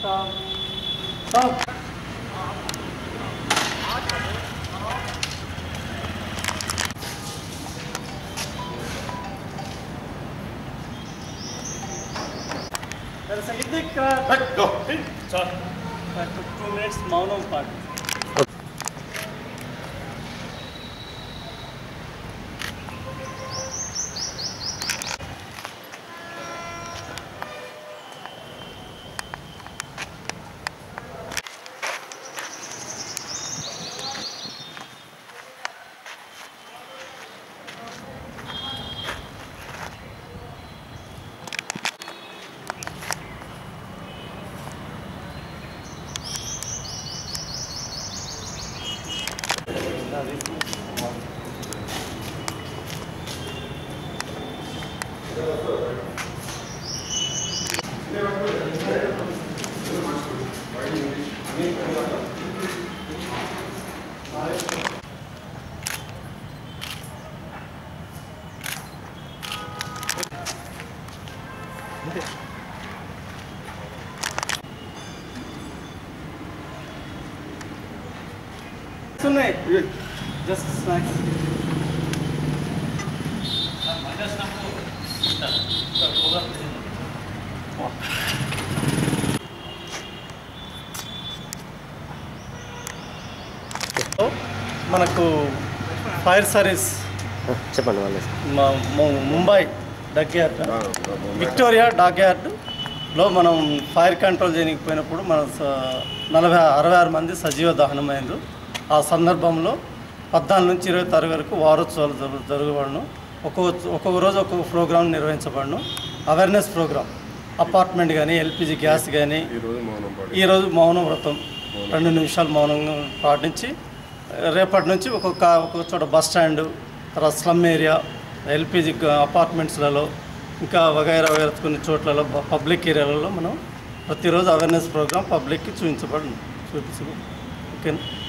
There's a Iddik. Go. Sir. 2 minutes Maunam part. Just snacks. మనకు fire service చెప్పండి వాళ్ళే Mumbai dock yard Victoria dock యార్డ్లో మనం fire control చేయకపోయినప్పుడు మన 66 మంది సజీవ దహనమైంది. ఆ సందర్భంలో 14 నుంచి 20 తారీఖు వరకు వారోత్సవాలు జరగబడను. ఒక్కొక్క రోజు ఒక్కొక్క ప్రోగ్రాం నిర్వహించబడను. అవేర్నెస్ ప్రోగ్రాం అపార్ట్మెంట్ కానీ ఎల్పిజి గ్యాస్ కానీ ఈరోజు మౌనం వ్రతం 2 నిమిషాలు మౌనంగా పాటించి రేపటి నుంచి ఒక్కొక్క చోట బస్ స్టాండ్, తర్వాత స్లమ్ ఏరియా, ఎల్పిజి అపార్ట్మెంట్స్లలో ఇంకా వగైరా కొన్ని చోట్లలో పబ్లిక్ ఏరియాలలో మనం ప్రతిరోజు అవేర్నెస్ ప్రోగ్రాం పబ్లిక్కి చూపించబడి ఓకేనా.